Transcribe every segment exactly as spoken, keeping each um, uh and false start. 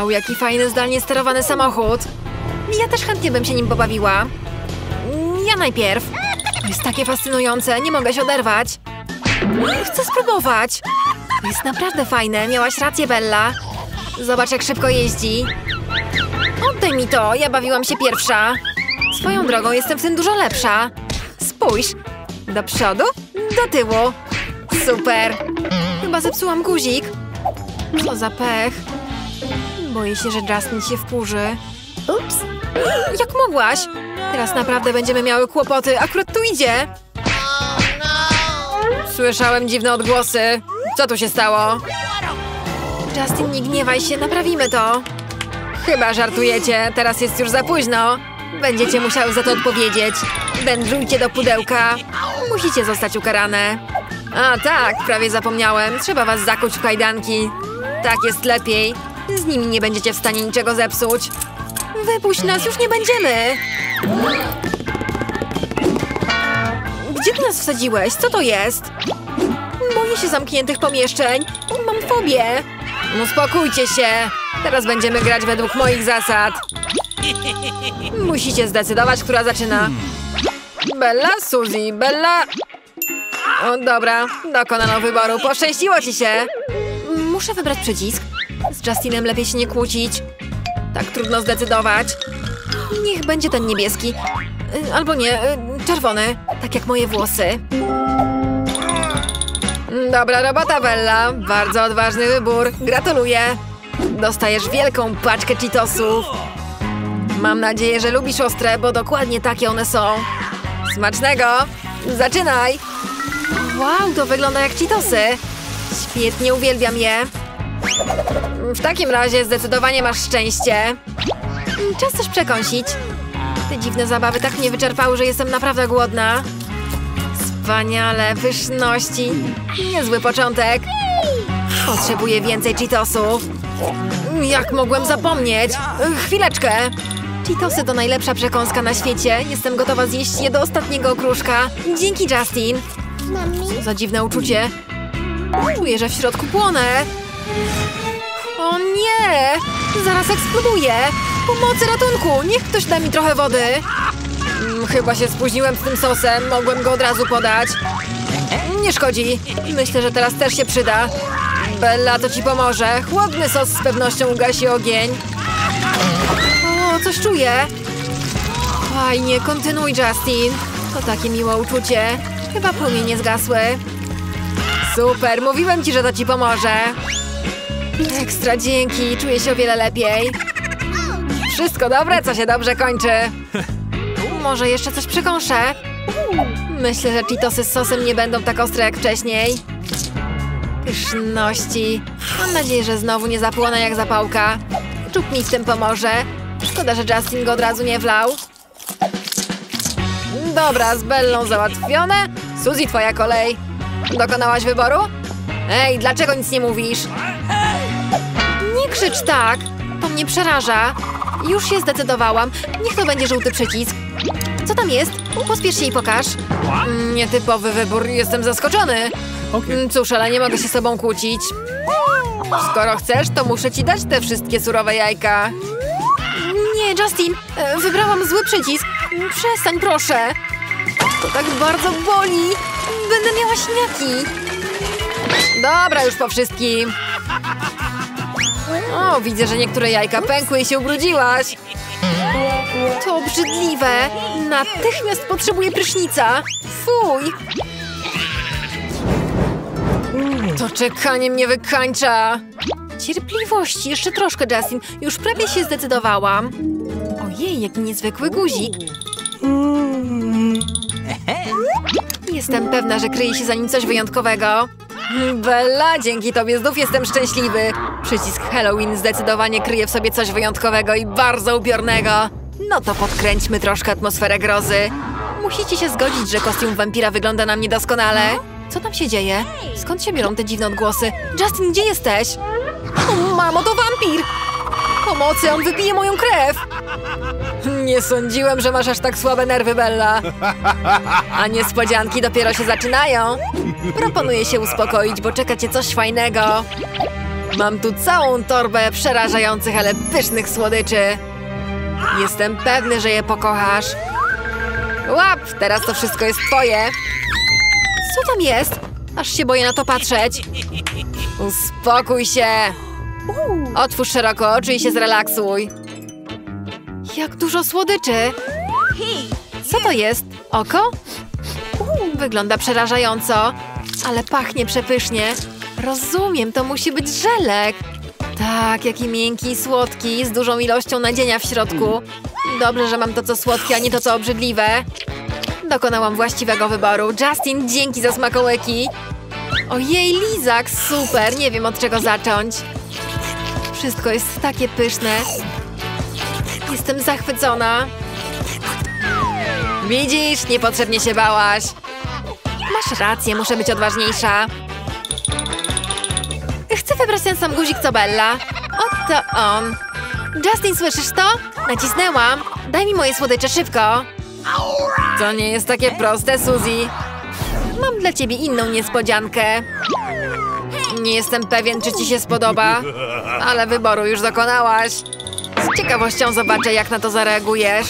Wow, jaki fajny, zdalnie sterowany samochód. Ja też chętnie bym się nim pobawiła. Ja najpierw. To jest takie fascynujące, nie mogę się oderwać. Chcę spróbować. To jest naprawdę fajne, miałaś rację, Bella. Zobacz, jak szybko jeździ. Oddaj mi to, ja bawiłam się pierwsza. Swoją drogą jestem w tym dużo lepsza. Spójrz. Do przodu, do tyłu. Super. Chyba zepsułam guzik. Co za pech. Boję się, że Justin się wkurzy. Ups. Jak mogłaś? Teraz naprawdę będziemy miały kłopoty. Akurat tu idzie. Słyszałem dziwne odgłosy. Co tu się stało? Justin, nie gniewaj się, naprawimy to. Chyba żartujecie. Teraz jest już za późno. Będziecie musiały za to odpowiedzieć. Wędrujcie do pudełka. Musicie zostać ukarane. A tak, prawie zapomniałem. Trzeba was zakuć w kajdanki. Tak jest lepiej. Z nimi nie będziecie w stanie niczego zepsuć. Wypuść nas, już nie będziemy. Gdzie ty nas wsadziłeś? Co to jest? Boję się zamkniętych pomieszczeń. Mam fobię. Uspokójcie się. Teraz będziemy grać według moich zasad. Musicie zdecydować, która zaczyna. Bella, Suzy, Bella... O, dobra, dokonano wyboru. Poszczęściło ci się. Muszę wybrać przycisk. Z Justinem lepiej się nie kłócić. Tak trudno zdecydować. Niech będzie ten niebieski. Albo nie, czerwony. Tak jak moje włosy. Dobra robota, Bella. Bardzo odważny wybór. Gratuluję. Dostajesz wielką paczkę Cheetosów. Mam nadzieję, że lubisz ostre, bo dokładnie takie one są. Smacznego! Zaczynaj! Wow, to wygląda jak Cheetosy. Świetnie, uwielbiam je. W takim razie zdecydowanie masz szczęście. Czas coś przekąsić. Te dziwne zabawy tak mnie wyczerpały, że jestem naprawdę głodna. Wspaniale, pyszności. Niezły początek. Potrzebuję więcej Cheetosów. Jak mogłem zapomnieć? Chwileczkę. Cheetosy to najlepsza przekąska na świecie. Jestem gotowa zjeść je do ostatniego okruszka. Dzięki, Justin. Co za dziwne uczucie. Czuję, że w środku płonę. O nie! Zaraz eksploduję. Pomocy, ratunku! Niech ktoś da mi trochę wody. Hmm, chyba się spóźniłem z tym sosem. Mogłem go od razu podać. Nie szkodzi. Myślę, że teraz też się przyda. Bella, to ci pomoże. Chłodny sos z pewnością ugasi ogień. O, coś czuję. Fajnie, kontynuuj, Justin. To takie miłe uczucie. Chyba płomienie zgasły. Super, mówiłem ci, że to ci pomoże. Ekstra, dzięki. Czuję się o wiele lepiej. Wszystko dobre, co się dobrze kończy. Może jeszcze coś przekąszę? Myślę, że Cheetosy z sosem nie będą tak ostre jak wcześniej. Pyszności. Mam nadzieję, że znowu nie zapłonę jak zapałka. Czub mi w tym pomoże. Szkoda, że Justin go od razu nie wlał. Dobra, z Bellą załatwione. Suzy, twoja kolej. Dokonałaś wyboru? Ej, dlaczego nic nie mówisz? Nie krzycz tak. To mnie przeraża. Już się zdecydowałam. Niech to będzie żółty przycisk. Co tam jest? Pospiesz się i pokaż. Nietypowy wybór. Jestem zaskoczony. Okay. Cóż, ale nie mogę się z sobą kłócić. Skoro chcesz, to muszę ci dać te wszystkie surowe jajka. Nie, Justin. Wybrałam zły przycisk. Przestań, proszę. To tak bardzo boli. Będę miała śniaki. Dobra, już po wszystkim. O, widzę, że niektóre jajka pękły i się ubrudziłaś. To obrzydliwe. Natychmiast potrzebuję prysznica. Fuj. To czekanie mnie wykańcza. Cierpliwości, jeszcze troszkę, Justin. Już prawie się zdecydowałam. Ojej, jaki niezwykły guzik. Jestem pewna, że kryje się za nim coś wyjątkowego. Bella, dzięki tobie znów jestem szczęśliwy. Przycisk Halloween zdecydowanie kryje w sobie coś wyjątkowego i bardzo upiornego. No to podkręćmy troszkę atmosferę grozy. Musicie się zgodzić, że kostium wampira wygląda na mnie doskonale. Co tam się dzieje? Skąd się biorą te dziwne odgłosy? Justin, gdzie jesteś? O, mamo, to wampir! Pomocy, on wypije moją krew! Nie sądziłem, że masz aż tak słabe nerwy, Bella. A niespodzianki dopiero się zaczynają. Proponuję się uspokoić, bo czeka cię coś fajnego. Mam tu całą torbę przerażających, ale pysznych słodyczy. Jestem pewny, że je pokochasz. Łap, teraz to wszystko jest twoje. Co tam jest? Aż się boję na to patrzeć. Uspokój się. Otwórz szeroko oczy i się zrelaksuj. Jak dużo słodyczy. Co to jest? Oko? Wygląda przerażająco, ale pachnie przepysznie. Rozumiem, to musi być żelek. Tak, jaki miękki i słodki, z dużą ilością nadzienia w środku. Dobrze, że mam to co słodkie, a nie to co obrzydliwe. Dokonałam właściwego wyboru. Justin, dzięki za smakołyki. Ojej, lizak, super, nie wiem od czego zacząć. Wszystko jest takie pyszne. Jestem zachwycona. Widzisz, niepotrzebnie się bałaś. Masz rację, muszę być odważniejsza. Chcę wybrać ten sam guzik co Bella. Oto on. Justin, słyszysz to? Nacisnęłam. Daj mi moje słodycze szybko. To nie jest takie proste, Suzy. Mam dla ciebie inną niespodziankę. Nie jestem pewien, czy ci się spodoba, ale wyboru już dokonałaś. Z ciekawością zobaczę, jak na to zareagujesz.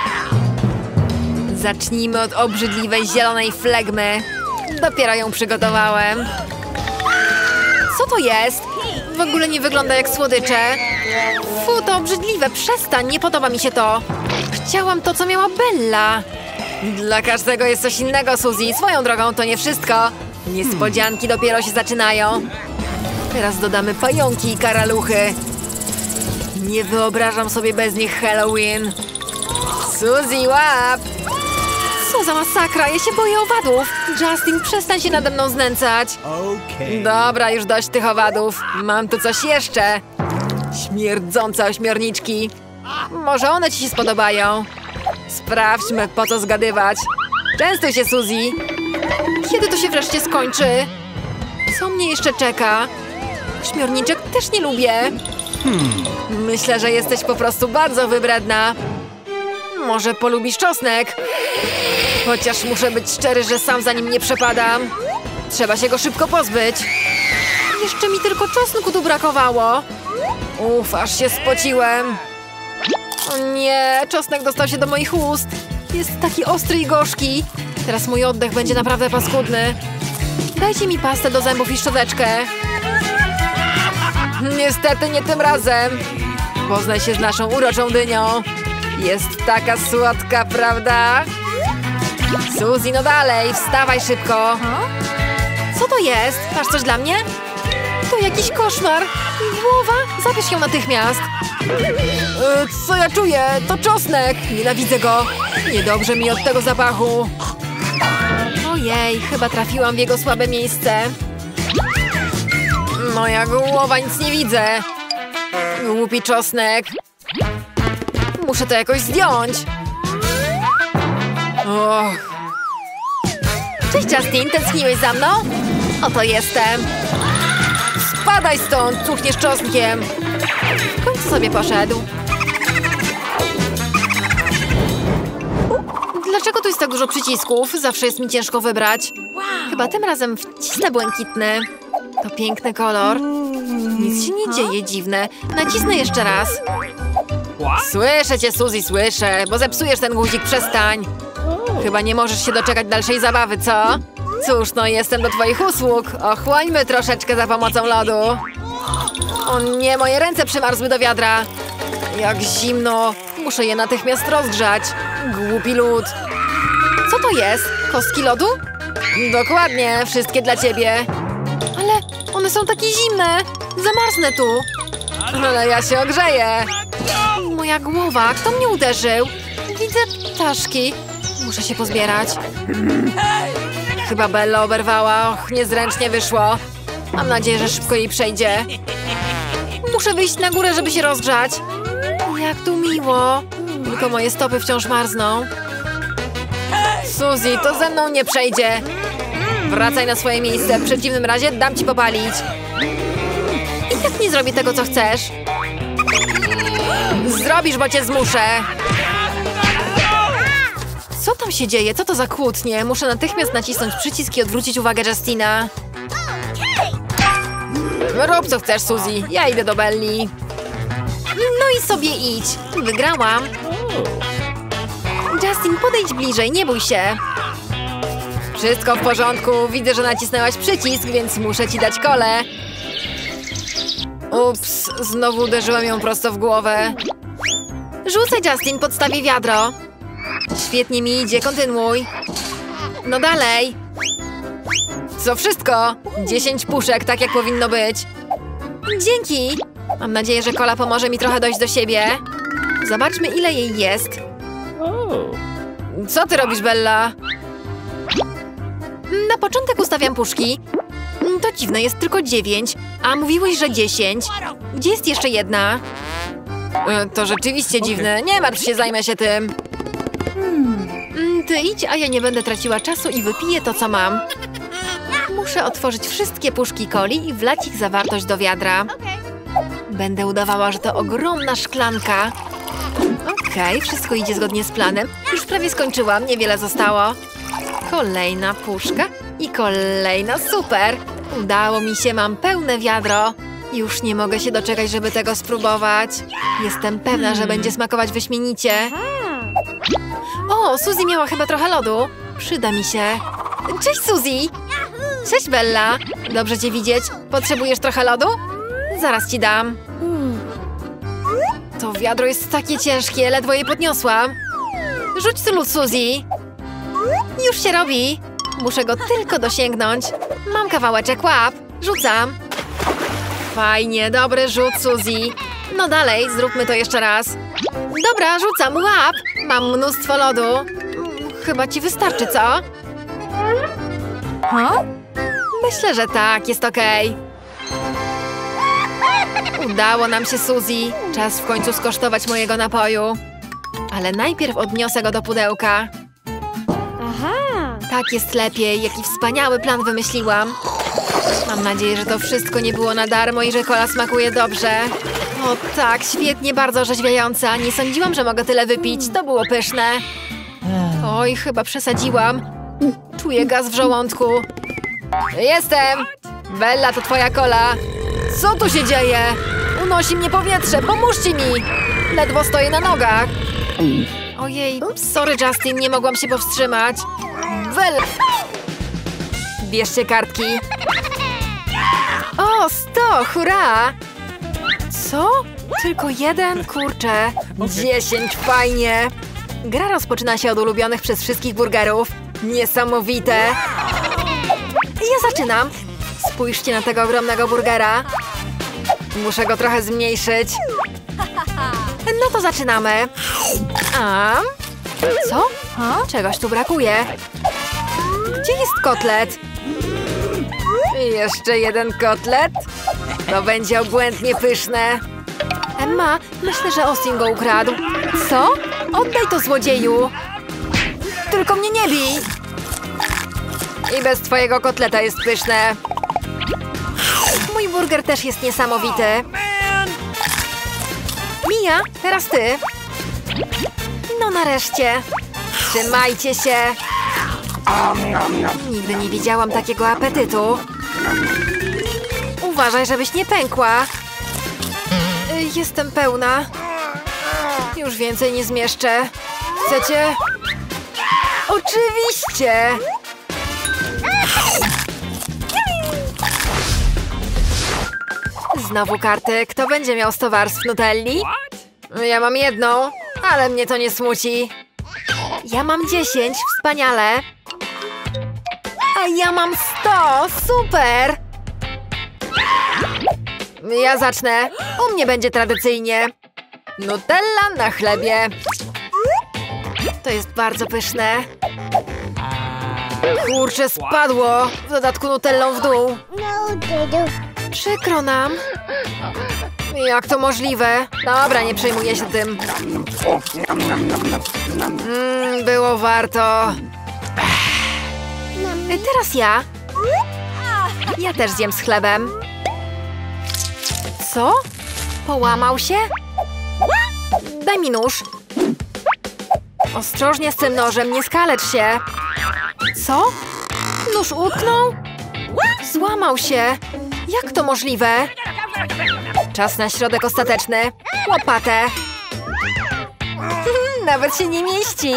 Zacznijmy od obrzydliwej zielonej flegmy. Dopiero ją przygotowałem. Co to jest? W ogóle nie wygląda jak słodycze. Fu, to obrzydliwe, przestań, nie podoba mi się to. Chciałam to, co miała Bella. Dla każdego jest coś innego, Suzy. Swoją drogą to nie wszystko. Niespodzianki dopiero się zaczynają. Teraz dodamy pająki i karaluchy. Nie wyobrażam sobie bez nich Halloween. Suzy, łap! Co za masakra, ja się boję owadów. Justin, przestań się nade mną znęcać. Okay. Dobra, już dość tych owadów. Mam tu coś jeszcze. Śmierdzące ośmiorniczki. Może one ci się spodobają. Sprawdźmy, po co zgadywać. Częstuj się, Suzy. Kiedy to się wreszcie skończy? Co mnie jeszcze czeka? Ośmiorniczek też nie lubię. Hmm. Myślę, że jesteś po prostu bardzo wybredna. Może polubisz czosnek? Chociaż muszę być szczery, że sam za nim nie przepadam. Trzeba się go szybko pozbyć. Jeszcze mi tylko czosnku tu brakowało. Uf, aż się spociłem. O nie, czosnek dostał się do moich ust. Jest taki ostry i gorzki. Teraz mój oddech będzie naprawdę paskudny. Dajcie mi pastę do zębów i szczoteczkę. Niestety nie tym razem. Poznaj się z naszą uroczą dynią. Jest taka słodka, prawda? Suzy, no dalej, wstawaj szybko. Co to jest? Masz coś dla mnie? To jakiś koszmar. Głowa? Zabierz ją natychmiast. Yy, co ja czuję? To czosnek. Nienawidzę go. Niedobrze mi od tego zapachu. Ojej, chyba trafiłam w jego słabe miejsce. Moja głowa, nic nie widzę. Głupi czosnek. Muszę to jakoś zdjąć. Och. Cześć, Justin, tęskniłeś za mną? Oto jestem. Spadaj stąd, cuchniesz czosnkiem. W końcu sobie poszedł. Dlaczego tu jest tak dużo przycisków? Zawsze jest mi ciężko wybrać. Chyba tym razem wcisnę błękitny. To piękny kolor. Nic się nie dzieje, dziwne. Nacisnę jeszcze raz. Słyszę cię, Suzy, słyszę. Bo zepsujesz ten guzik, przestań. Chyba nie możesz się doczekać dalszej zabawy, co? Cóż, no jestem do twoich usług. Ochłońmy troszeczkę za pomocą lodu. O nie, moje ręce przymarzły do wiadra. Jak zimno. Muszę je natychmiast rozgrzać. Głupi lód. Co to jest? Kostki lodu? Dokładnie, wszystkie dla ciebie. Ale one są takie zimne. Zamarznę tu. Ale ja się ogrzeję. Moja głowa, kto mnie uderzył? Widzę ptaszki. Muszę się pozbierać. Chyba Bella oberwała. Och, niezręcznie wyszło. Mam nadzieję, że szybko jej przejdzie. Muszę wyjść na górę, żeby się rozgrzać. Jak tu miło. Tylko moje stopy wciąż marzną. Suzy, to ze mną nie przejdzie. Wracaj na swoje miejsce. W przeciwnym razie dam ci popalić. I tak nie zrobię tego, co chcesz. Zrobisz, bo cię zmuszę. Co tam się dzieje? Co to za kłótnie? Muszę natychmiast nacisnąć przycisk i odwrócić uwagę Justina. Rób co chcesz, Suzy. Ja idę do Belli. No i sobie idź. Wygrałam. Justin, podejdź bliżej, nie bój się. Wszystko w porządku. Widzę, że nacisnęłaś przycisk, więc muszę ci dać kolę. Ups, znowu uderzyłem ją prosto w głowę. Rzucaj, Justin, podstawię wiadro. Świetnie mi idzie, kontynuuj. No dalej. Co wszystko? Dziesięć puszek, tak jak powinno być. Dzięki. Mam nadzieję, że kola pomoże mi trochę dojść do siebie. Zobaczmy, ile jej jest. Co ty robisz, Bella? Na początek ustawiam puszki. To dziwne, jest tylko dziewięć. A mówiłeś, że dziesięć. Gdzie jest jeszcze jedna? To rzeczywiście dziwne. Nie martw się, zajmę się tym. Ty idź, a ja nie będę traciła czasu i wypiję to, co mam. Muszę otworzyć wszystkie puszki coli i wlać ich zawartość do wiadra. Będę udawała, że to ogromna szklanka. Okej, okay, wszystko idzie zgodnie z planem. Już prawie skończyłam, niewiele zostało. Kolejna puszka i kolejna, super! Udało mi się, mam pełne wiadro. Już nie mogę się doczekać, żeby tego spróbować. Jestem pewna, że będzie smakować wyśmienicie. O, Suzy miała chyba trochę lodu. Przyda mi się. Cześć, Suzy! Cześć, Bella! Dobrze cię widzieć. Potrzebujesz trochę lodu? Zaraz ci dam. To wiadro jest takie ciężkie, ledwo je podniosłam. Rzuć tu lód, Suzy. Już się robi. Muszę go tylko dosięgnąć. Mam kawałeczek, łap. Rzucam. Fajnie, dobry rzut, Suzy. No dalej, zróbmy to jeszcze raz. Dobra, rzucam, łap. Mam mnóstwo lodu. Chyba ci wystarczy, co? Huh? Myślę, że tak, jest okej. Udało nam się, Suzy. Czas w końcu skosztować mojego napoju. Ale najpierw odniosę go do pudełka. Aha. Tak jest lepiej. Jaki wspaniały plan wymyśliłam. Mam nadzieję, że to wszystko nie było na darmo i że kola smakuje dobrze. O tak, świetnie, bardzo orzeźwiająca. Nie sądziłam, że mogę tyle wypić. To było pyszne. Oj, chyba przesadziłam. Czuję gaz w żołądku. Jestem! Bella, to twoja kola. Co tu się dzieje? Unosi mnie powietrze, pomóżcie mi! Ledwo stoję na nogach. Ojej, sorry, Justin, nie mogłam się powstrzymać. Bella! Bierzcie kartki. O, sto, hurra! Co? Tylko jeden? Kurczę. Dziesięć, fajnie. Gra rozpoczyna się od ulubionych przez wszystkich burgerów. Niesamowite. Ja zaczynam. Spójrzcie na tego ogromnego burgera. Muszę go trochę zmniejszyć. No to zaczynamy. A? Co? Czegoś tu brakuje. Gdzie jest kotlet? Jeszcze jeden kotlet? To będzie obłędnie pyszne. Emma, myślę, że Austin go ukradł. Co? Oddaj to, złodzieju! Tylko mnie nie bij! I bez twojego kotleta jest pyszne. Mój burger też jest niesamowity. Mia, teraz ty. No nareszcie. Trzymajcie się. Nigdy nie widziałam takiego apetytu. Uważaj, żebyś nie pękła. Jestem pełna. Już więcej nie zmieszczę. Chcecie? Oczywiście! Znowu karty. Kto będzie miał sto warstw nutelli? Ja mam jedną, ale mnie to nie smuci. Ja mam dziesięć, wspaniale. A ja mam sto, super! Ja zacznę. U mnie będzie tradycyjnie. Nutella na chlebie. To jest bardzo pyszne. Kurczę, spadło. W dodatku nutellą w dół. Przykro nam. Jak to możliwe? Dobra, nie przejmuję się tym. Mm, było warto. Teraz ja. Ja też zjem z chlebem. Co? Połamał się? Daj mi nóż. Ostrożnie z tym nożem, nie skalecz się. Co? Nóż utknął? Złamał się. Jak to możliwe? Czas na środek ostateczny. Łopatę. Nawet się nie mieści.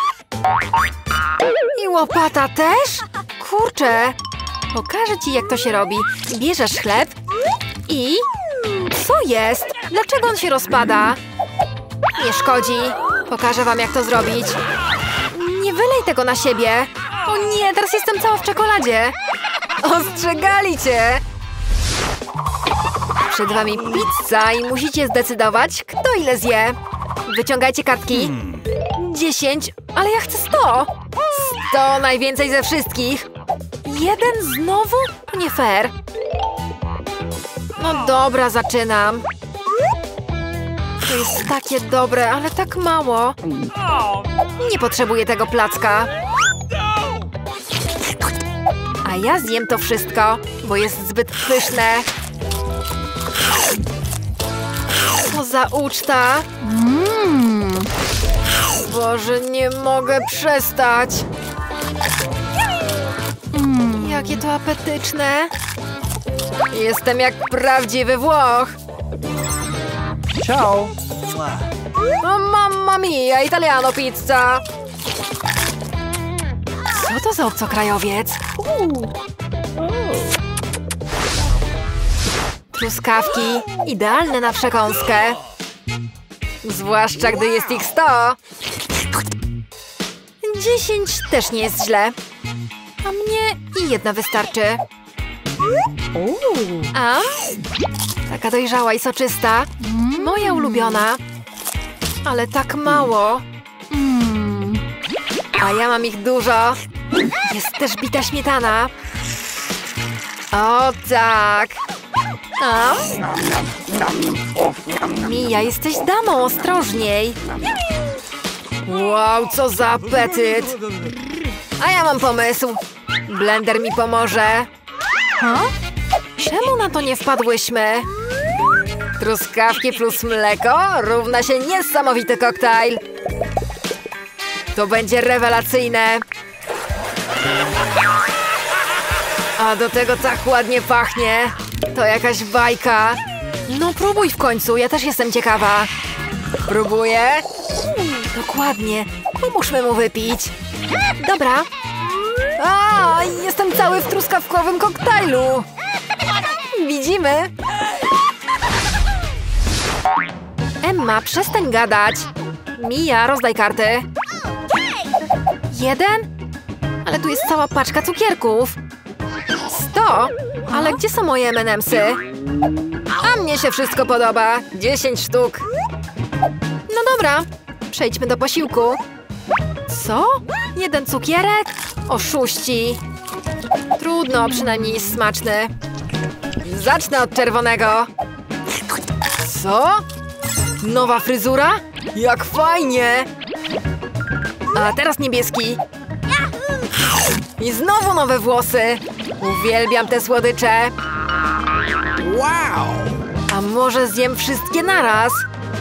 I łopata też? Kurczę. Pokażę ci, jak to się robi. Bierzesz chleb i... Co jest? Dlaczego on się rozpada? Nie szkodzi. Pokażę wam, jak to zrobić. Nie wylej tego na siebie. O nie, teraz jestem cała w czekoladzie. Ostrzegali cię. Przed wami pizza i musicie zdecydować, kto ile zje. Wyciągajcie kartki. Dziesięć, ale ja chcę sto. Sto najwięcej ze wszystkich. Jeden znowu? To nie fair. No dobra, zaczynam. To jest takie dobre, ale tak mało. Nie potrzebuję tego placka. A ja zjem to wszystko, bo jest zbyt pyszne. Co za uczta. Mm. Boże, nie mogę przestać. Mm. Jakie to apetyczne. Jestem jak prawdziwy Włoch. Ciao. O, mamma mia, italiano pizza. Co to za obcokrajowiec? Truskawki, idealne na przekąskę. Zwłaszcza, gdy jest ich sto. Dziesięć też nie jest źle. A mnie i jedna wystarczy. A? Taka dojrzała i soczysta. Moja ulubiona. Ale tak mało. A ja mam ich dużo. Jest też bita śmietana. O tak. A? Mia, jesteś damą, ostrożniej. Wow, co za apetyt. A ja mam pomysł. Blender mi pomoże. Czemu na to nie wpadłyśmy? Truskawki plus mleko równa się niesamowity koktajl. To będzie rewelacyjne. A do tego tak ładnie pachnie. To jakaś bajka. No próbuj w końcu, ja też jestem ciekawa. Próbuję? Dokładnie. Pomóżmy mu wypić. Dobra. A, jestem cały w truskawkowym koktajlu. Widzimy. Emma, przestań gadać. Mia, rozdaj karty. Jeden? Ale tu jest cała paczka cukierków. Sto? Ale gdzie są moje M and M'sy? A mnie się wszystko podoba. Dziesięć sztuk. No dobra, przejdźmy do posiłku. Co? Jeden cukierek? Oszuści. Trudno, przynajmniej jest smaczny. Zacznę od czerwonego. Co? Nowa fryzura? Jak fajnie! A teraz niebieski. I znowu nowe włosy. Uwielbiam te słodycze. Wow! A może zjem wszystkie naraz?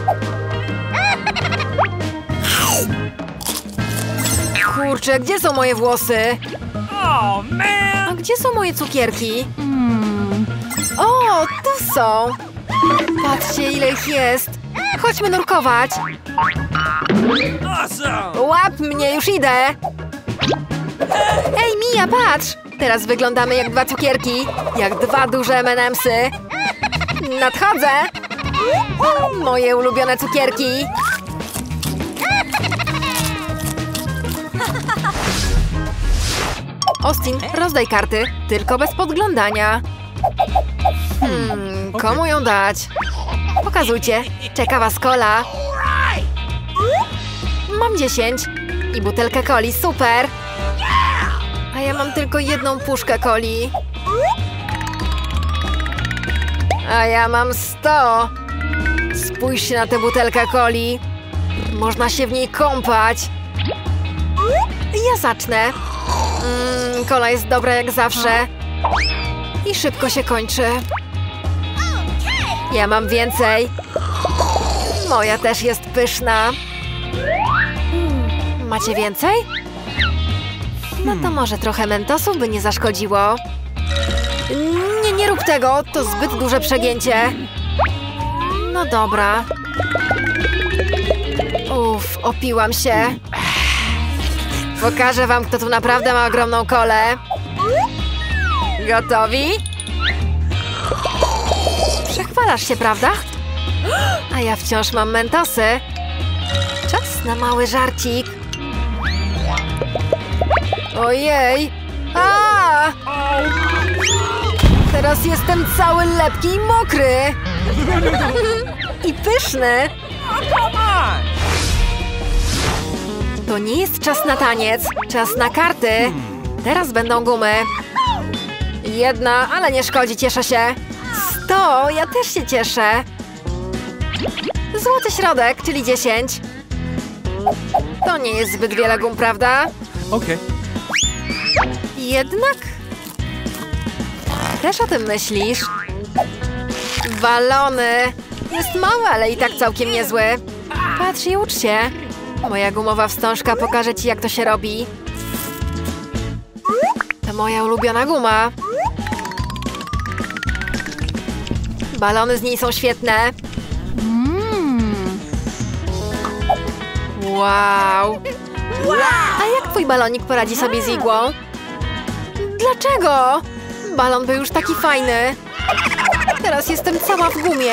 Kurczę, gdzie są moje włosy? A gdzie są moje cukierki? Hmm. O, tu są! Patrzcie, ile ich jest! Chodźmy nurkować! Łap mnie, już idę! Ej, Mia, patrz! Teraz wyglądamy jak dwa cukierki, jak dwa duże M and M'sy. Nadchodzę! Moje ulubione cukierki! Austin, rozdaj karty, tylko bez podglądania. Hmm, komu ją dać? Pokazujcie, czeka was cola. Mam dziesięć i butelkę coli, super. A ja mam tylko jedną puszkę coli. A ja mam sto. Spójrzcie na tę butelkę coli. Można się w niej kąpać. Ja zacznę. Mm, kola jest dobra jak zawsze. I szybko się kończy. Ja mam więcej. Moja też jest pyszna. Macie więcej? No to może trochę mentosów by nie zaszkodziło. Nie, nie rób tego, to zbyt duże przegięcie. No dobra. Uff, opiłam się. Pokażę wam, kto tu naprawdę ma ogromną kolę. Gotowi? Przechwalasz się, prawda? A ja wciąż mam mentosy. Czas na mały żarcik. Ojej! A! Teraz jestem cały lepki i mokry. I pyszny. To nie jest czas na taniec, czas na karty. Teraz będą gumy. Jedna, ale nie szkodzi, cieszę się. Sto, ja też się cieszę. Złoty środek, czyli dziesięć. To nie jest zbyt wiele gum, prawda? Okej. Jednak? Też o tym myślisz? Balony. Jest mały, ale i tak całkiem niezły. Patrz i ucz się. Moja gumowa wstążka pokaże ci, jak to się robi. To moja ulubiona guma. Balony z niej są świetne. Mm. Wow. A jak twój balonik poradzi sobie z igłą? Dlaczego? Balon był już taki fajny. Teraz jestem cała w gumie.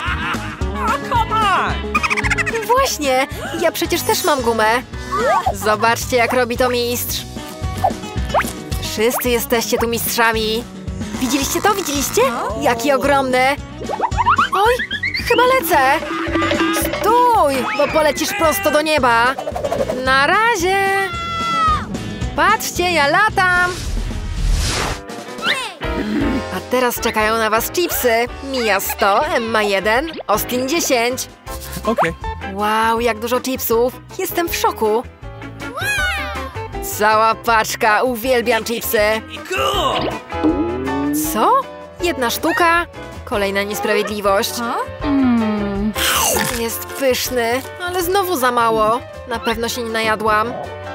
Właśnie, ja przecież też mam gumę. Zobaczcie, jak robi to mistrz. Wszyscy jesteście tu mistrzami. Widzieliście to? Widzieliście? Jaki ogromny. Oj, chyba lecę. Stój, bo polecisz prosto do nieba. Na razie. Patrzcie, ja latam. A teraz czekają na was chipsy. Mia sto, Emma jeden, Austin dziesięć. Okej. Wow, jak dużo chipsów. Jestem w szoku. Cała paczka, uwielbiam chipsy. Co? Jedna sztuka? Kolejna niesprawiedliwość. Mm. Jest pyszny, ale znowu za mało. Na pewno się nie najadłam.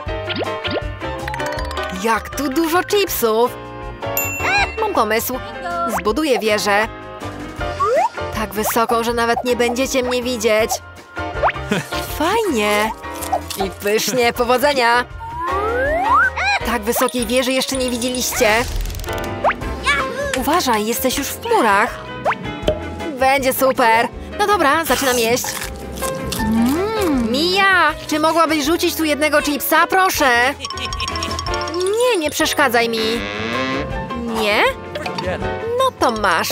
Jak tu dużo chipsów. Mam pomysł. Zbuduję wieżę. Tak wysoką, że nawet nie będziecie mnie widzieć. Fajnie. I pysznie, powodzenia. Tak wysokiej wieży jeszcze nie widzieliście. Uważaj, jesteś już w chmurach. Będzie super. No dobra, zaczynam jeść. Mm. Mia, czy mogłabyś rzucić tu jednego chipsa? Proszę. Nie, nie przeszkadzaj mi. Nie? No to masz.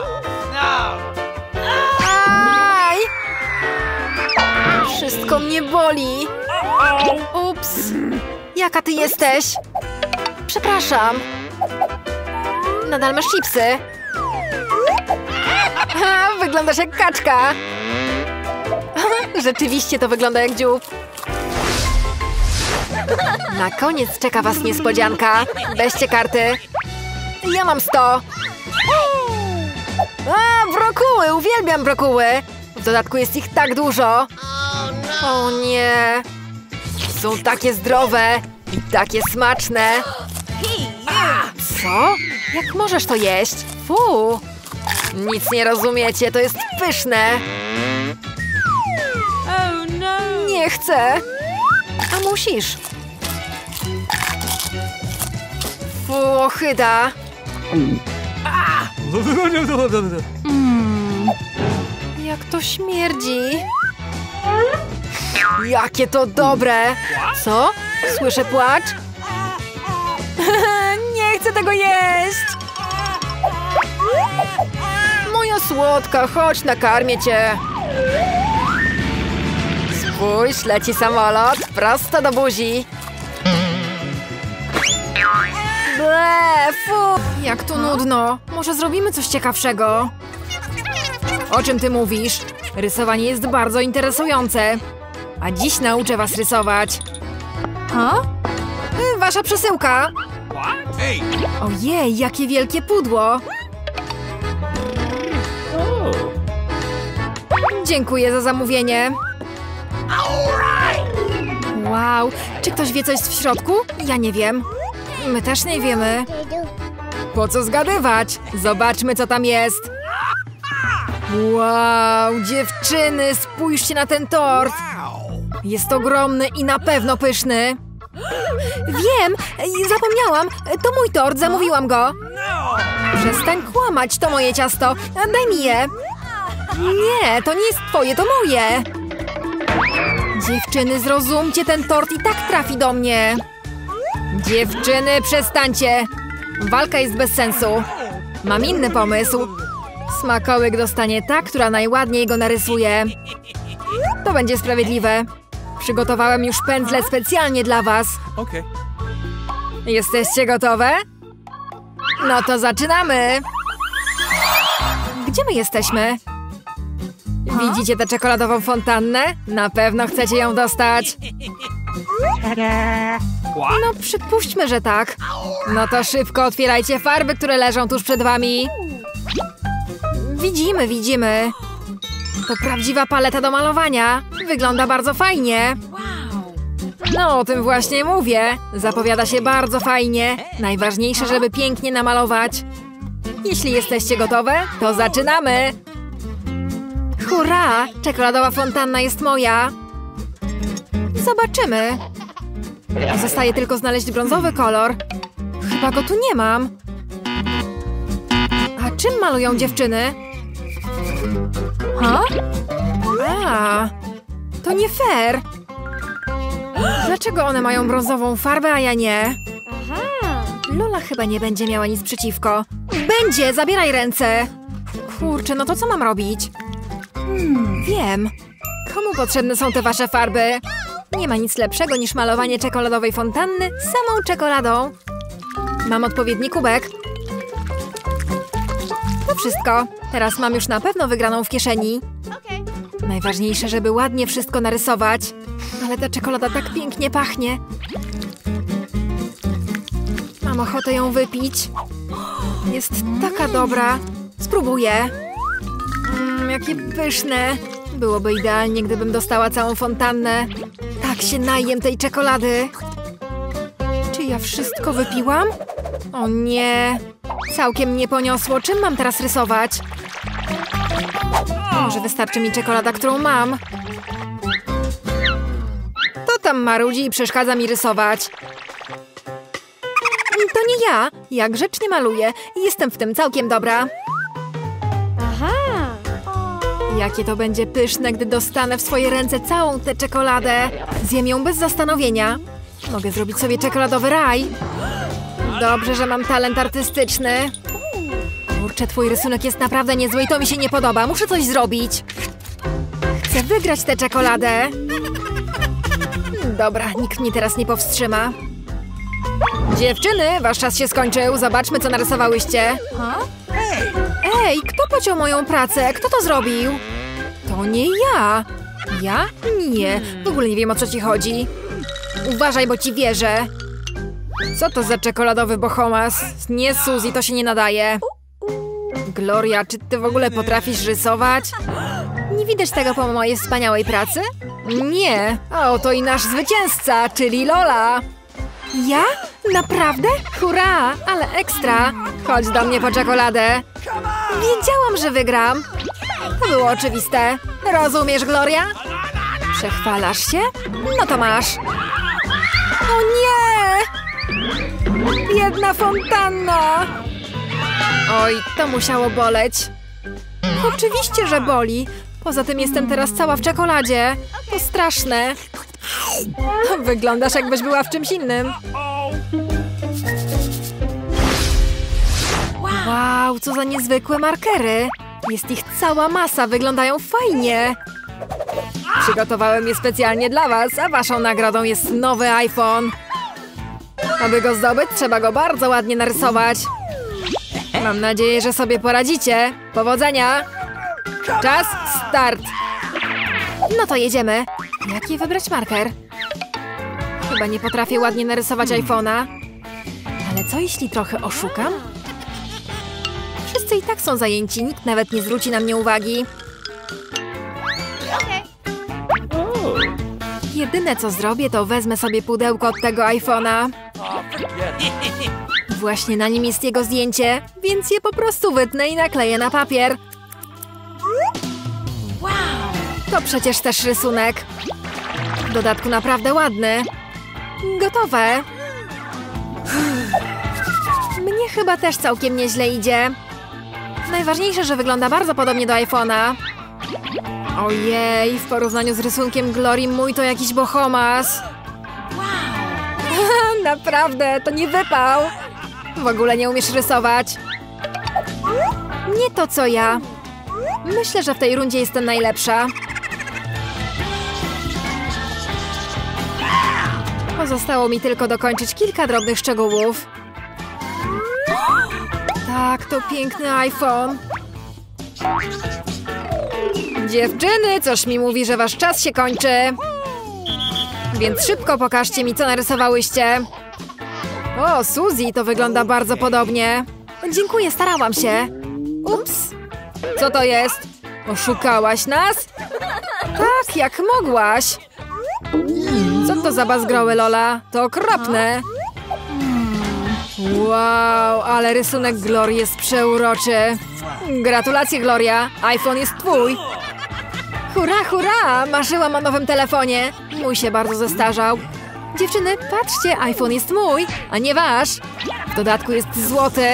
Aj! Wszystko mnie boli. Ups. Jaka ty jesteś? Przepraszam. Nadal masz chipsy. Ha, wyglądasz jak kaczka. Rzeczywiście to wygląda jak dziób. Na koniec czeka was niespodzianka. Weźcie karty. Ja mam sto. A, brokuły! Uwielbiam brokuły. W dodatku jest ich tak dużo. O nie. Są takie zdrowe i takie smaczne. Co? Jak możesz to jeść? Fu! Nic nie rozumiecie, to jest pyszne. Nie chcę. A musisz. Fu, ochyda. Mm, jak to śmierdzi. Jakie to dobre. Co? Słyszę płacz? Nie chcę tego jeść. Moja słodka, chodź, nakarmię cię. Spójrz, leci samolot prosto do buzi. Ble, fu. Jak tu nudno. Może zrobimy coś ciekawszego. O czym ty mówisz? Rysowanie jest bardzo interesujące. A dziś nauczę was rysować. Ha? Wasza przesyłka. Ojej, jakie wielkie pudło. Dziękuję za zamówienie. Wow, czy ktoś wie, co jest w środku? Ja nie wiem. My też nie wiemy. Po co zgadywać? Zobaczmy, co tam jest. Wow, dziewczyny, spójrzcie na ten tort. Jest ogromny i na pewno pyszny. Wiem, zapomniałam. To mój tort, zamówiłam go. Przestań kłamać, to moje ciasto. Daj mi je. Nie, to nie jest twoje, to moje. Dziewczyny, zrozumcie, ten tort i tak trafi do mnie. Dziewczyny, przestańcie. Walka jest bez sensu. Mam inny pomysł. Smakołyk dostanie ta, która najładniej go narysuje. To będzie sprawiedliwe. Przygotowałem już pędzle specjalnie dla was. Okay. Jesteście gotowe? No to zaczynamy. Gdzie my jesteśmy? Widzicie tę czekoladową fontannę? Na pewno chcecie ją dostać. No przypuśćmy, że tak. No to szybko otwierajcie farby, które leżą tuż przed wami. Widzimy, widzimy. To prawdziwa paleta do malowania. Wygląda bardzo fajnie. No, o tym właśnie mówię. Zapowiada się bardzo fajnie. Najważniejsze, żeby pięknie namalować. Jeśli jesteście gotowe, to zaczynamy. Hurra! Czekoladowa fontanna jest moja. Zobaczymy. Zostaje tylko znaleźć brązowy kolor. Chyba go tu nie mam. A czym malują dziewczyny? Ha? A, to nie fair. Dlaczego one mają brązową farbę, a ja nie? Lola chyba nie będzie miała nic przeciwko. Będzie! Zabieraj ręce! Kurczę, no to co mam robić? Hmm, wiem. Komu potrzebne są te wasze farby? Nie ma nic lepszego niż malowanie czekoladowej fontanny samą czekoladą. Mam odpowiedni kubek. To wszystko. Teraz mam już na pewno wygraną w kieszeni. Najważniejsze, żeby ładnie wszystko narysować. Ale ta czekolada tak pięknie pachnie. Mam ochotę ją wypić. Jest taka dobra. Spróbuję. Mmm, jakie pyszne. Byłoby idealnie, gdybym dostała całą fontannę. Tak się najem tej czekolady. Czy ja wszystko wypiłam? O nie. Całkiem mnie poniosło. Czym mam teraz rysować? Może wystarczy mi czekolada, którą mam. To tam marudzi i przeszkadza mi rysować. To nie ja. Ja grzecznie maluję i jestem w tym całkiem dobra. Aha. Jakie to będzie pyszne, gdy dostanę w swoje ręce całą tę czekoladę. Zjem ją bez zastanowienia. Mogę zrobić sobie czekoladowy raj. Dobrze, że mam talent artystyczny. Kurczę, twój rysunek jest naprawdę niezły i to mi się nie podoba. Muszę coś zrobić. Chcę wygrać tę czekoladę. Dobra, nikt mnie teraz nie powstrzyma. Dziewczyny, wasz czas się skończył. Zobaczmy, co narysowałyście. Ej, kto pociął moją pracę? Kto to zrobił? To nie ja. Ja? Nie. W ogóle nie wiem, o co ci chodzi. Uważaj, bo ci wierzę. Co to za czekoladowy bohomas? Nie, Suzy, to się nie nadaje. Gloria, czy ty w ogóle potrafisz rysować? Nie widać tego po mojej wspaniałej pracy? Nie. A oto i nasz zwycięzca, czyli Lola. Ja? Naprawdę? Hurra, ale ekstra. Chodź do mnie po czekoladę. Wiedziałam, że wygram. To było oczywiste. Rozumiesz, Gloria? Przechwalasz się? No to masz. O nie! Biedna fontanna! Oj, to musiało boleć. Oczywiście, że boli. Poza tym jestem teraz cała w czekoladzie. To straszne. Wyglądasz, jakbyś była w czymś innym. Wow, co za niezwykłe markery. Jest ich cała masa, wyglądają fajnie. Przygotowałem je specjalnie dla was, a waszą nagrodą jest nowy iPhone. Aby go zdobyć, trzeba go bardzo ładnie narysować. Mam nadzieję, że sobie poradzicie. Powodzenia! Czas, start! No to jedziemy. Jaki wybrać marker? Chyba nie potrafię ładnie narysować iPhone'a. Ale co jeśli trochę oszukam? Wszyscy i tak są zajęci, nikt nawet nie zwróci na mnie uwagi. Jedyne co zrobię, to wezmę sobie pudełko od tego iPhone'a. Właśnie na nim jest jego zdjęcie, więc je po prostu wytnę i nakleję na papier. To przecież też rysunek. W dodatku naprawdę ładny. Gotowe. Mnie chyba też całkiem nieźle idzie. Najważniejsze, że wygląda bardzo podobnie do iPhone'a. Ojej, w porównaniu z rysunkiem Glory mój to jakiś bohomas. Naprawdę, to nie wypał. W ogóle nie umiesz rysować. Nie to co ja. Myślę, że w tej rundzie jestem najlepsza. Pozostało mi tylko dokończyć kilka drobnych szczegółów. Tak, to piękny iPhone. Dziewczyny, coś mi mówi, że wasz czas się kończy. Więc szybko pokażcie mi, co narysowałyście. O, Suzy, to wygląda bardzo podobnie. Dziękuję, starałam się. Ups. Co to jest? Oszukałaś nas? Tak, jak mogłaś. Co to za bazgroły, Lola? To okropne. Wow, ale rysunek Glory jest przeuroczy. Gratulacje, Gloria. iPhone jest twój. Hurra, hurra! Marzyłam o nowym telefonie. Mój się bardzo zestarzał. Dziewczyny, patrzcie, iPhone jest mój, a nie wasz. W dodatku jest złoty.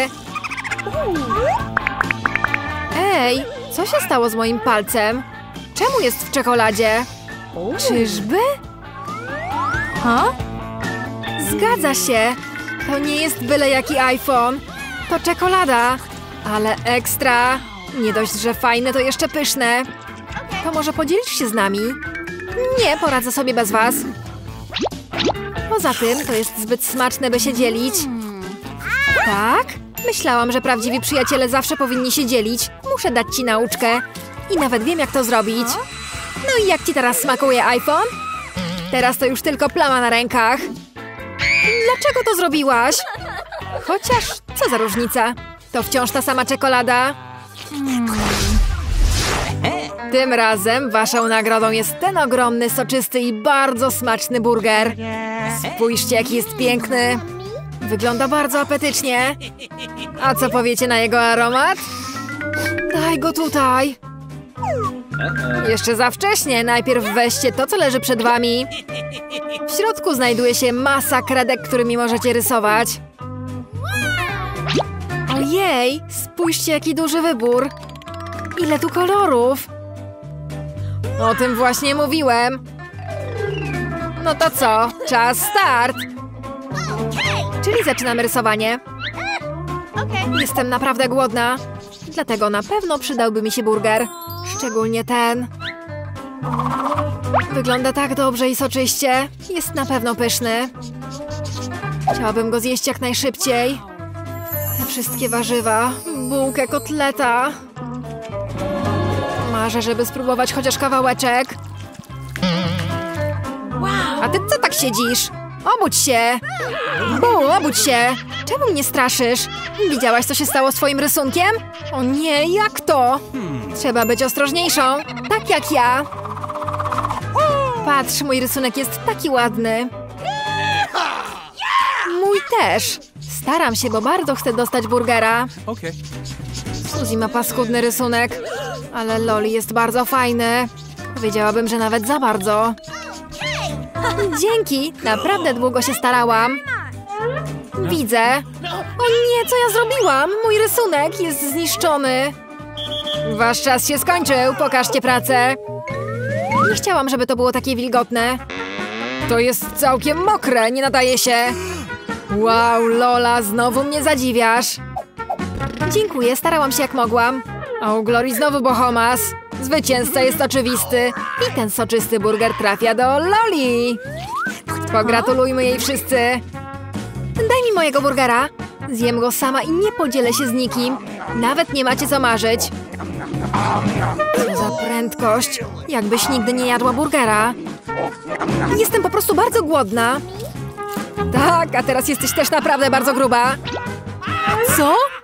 Ej, co się stało z moim palcem? Czemu jest w czekoladzie? Czyżby? Ha? Zgadza się. To nie jest byle jaki iPhone. To czekolada. Ale ekstra. Nie dość, że fajne, to jeszcze pyszne. To może podzielisz się z nami? Nie, poradzę sobie bez was. Poza tym, to jest zbyt smaczne, by się dzielić. Tak? Myślałam, że prawdziwi przyjaciele zawsze powinni się dzielić. Muszę dać ci nauczkę. I nawet wiem, jak to zrobić. No i jak ci teraz smakuje iPhone? Teraz to już tylko plama na rękach. Dlaczego to zrobiłaś? Chociaż, co za różnica? To wciąż ta sama czekolada. Hmm. Tym razem waszą nagrodą jest ten ogromny, soczysty i bardzo smaczny burger. Spójrzcie, jaki jest piękny. Wygląda bardzo apetycznie. A co powiecie na jego aromat? Daj go tutaj. Jeszcze za wcześnie. Najpierw weźcie to, co leży przed wami. W środku znajduje się masa kredek, którymi możecie rysować. Ojej, spójrzcie, jaki duży wybór. Ile tu kolorów. O tym właśnie mówiłem. No to co? Czas start. Czyli zaczynamy rysowanie. Jestem naprawdę głodna. Dlatego na pewno przydałby mi się burger. Szczególnie ten. Wygląda tak dobrze i soczyście. Jest na pewno pyszny. Chciałabym go zjeść jak najszybciej. Te wszystkie warzywa. Bułkę, kotleta. Marzę, żeby spróbować chociaż kawałeczek. A ty co tak siedzisz? Obudź się! Bu, obudź się! Czemu mnie straszysz? Widziałaś, co się stało z twoim rysunkiem? O nie, jak to? Trzeba być ostrożniejszą, tak jak ja. Patrz, mój rysunek jest taki ładny. Mój też. Staram się, bo bardzo chcę dostać burgera. Suzy ma paskudny rysunek, ale Loli jest bardzo fajny. Powiedziałabym, że nawet za bardzo. Dzięki, naprawdę długo się starałam. Widzę. O nie, co ja zrobiłam? Mój rysunek jest zniszczony. Wasz czas się skończył, pokażcie pracę. Nie chciałam, żeby to było takie wilgotne. To jest całkiem mokre, nie nadaje się. Wow, Lola, znowu mnie zadziwiasz. Dziękuję, starałam się jak mogłam. A u Glory znowu bohomas. Zwycięzca jest oczywisty. I ten soczysty burger trafia do Loli. Pogratulujmy jej wszyscy. Daj mi mojego burgera. Zjem go sama i nie podzielę się z nikim. Nawet nie macie co marzyć. Co za prędkość. Jakbyś nigdy nie jadła burgera. Jestem po prostu bardzo głodna. Tak, a teraz jesteś też naprawdę bardzo gruba. Co?